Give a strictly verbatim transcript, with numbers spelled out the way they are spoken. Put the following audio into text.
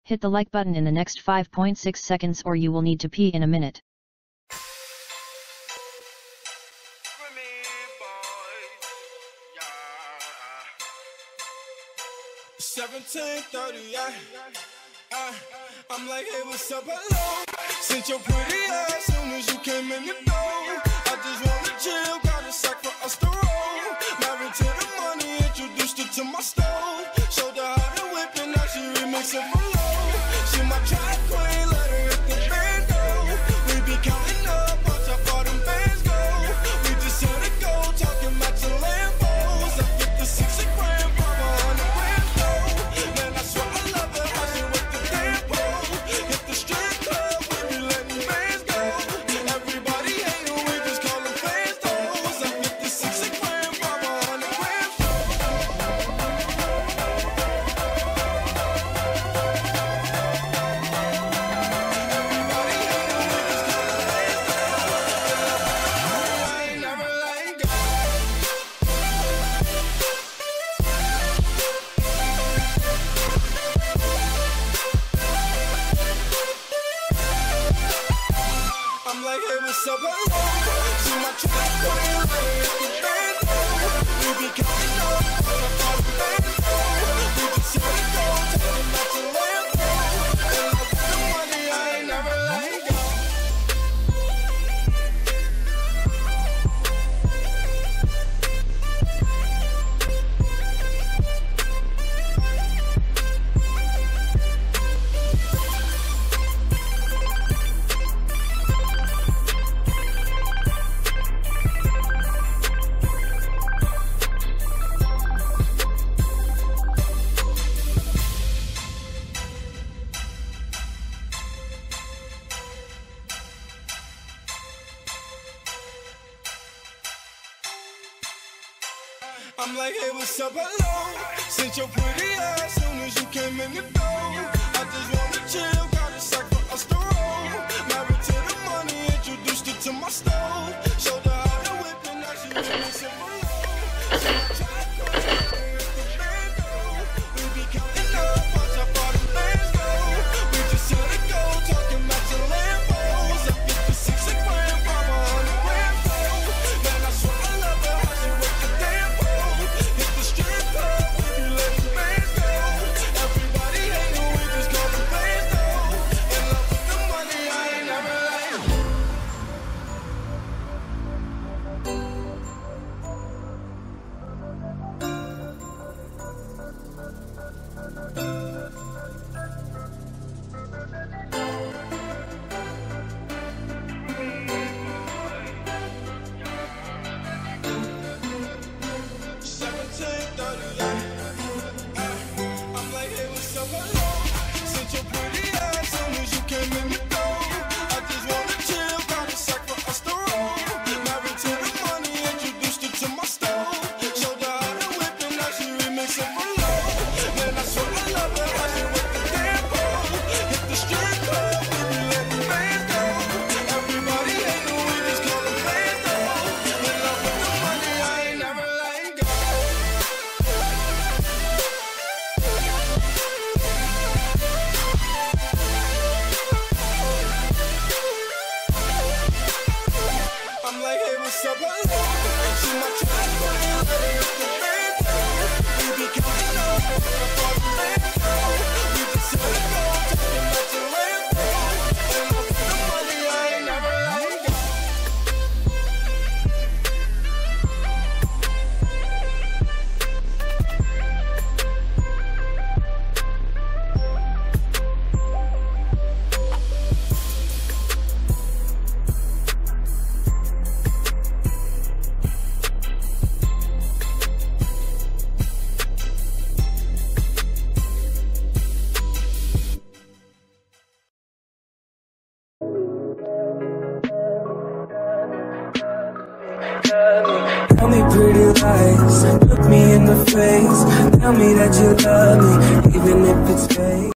Hit the like button in the next five point six seconds or you will need to pee in a minute. seventeen thirty-eight, uh, I'm like, hey, what's up, hello? Since your pretty ass soon as you came in the door. I just wanna chill, got a sack for us to roll. Married to the money, introduced her to my stove. Showed her how to whip and now she remixing for low. She my track queen, let her hit the bando. We be counting up, watch how far them bands go. We just hit a go, talking about your Lambos. I get the sixty grand, pop a hundred grand though. Man, I swear I love her, how she with the damn pole. Hit the strip club, we be letting bands go. Everybody hate her, we just call them fans though. I get the sixty grand, pop a hundred grand though. I'm like, hey, what's up, hello? See my track queen, let her hit the bando. We be counting up, watch how far the bands go. We just hit a go, talking about your Lambo. And I got the money, I ain't never letting go. I'm like, hey, what's up, hello? Since your pretty ass soon as you came in the door. I just wanna chill, got a sack for us to roll. Married to the money, introduced her to my stove. Showed her how to whip and now she releasing for low. She my track queen, let her hit the bando. We be counting up, watch how far them bands go. We just hit a go, talking about your Lambos. I get the sixty grand, pop a hundred grand though. Man, I swear I love her, how she with the damn pole. Hit the strip club, we be letting bands go. Everybody hate her, we just call them fans though. In love with the money, I ain't never letting go. seventeen thirty-eight, uh, I'm like, hey, what's up, hello? Since your pretty ass soon as you came in the door. I just wanna chill, got a sack for us to roll. Married to the money, introduced her to my stove. Showed her how to whip and now she remixing for low. Man, I swear I love her, how she with the damn pole. Hit the strip club, we be letting bands go. Everybody hate her, we just call them fans though. In love with the money, I ain't never letting go. I'm like, hey, what's up, hello? See my track queen, let her hit the bando. We be counting up, watch how far the bands go. We just hit a go, talking about your Lambo. In love with the money, I ain't never letting go. Tell me pretty lies, look me in the face. Tell me that you love me, even if it's fake.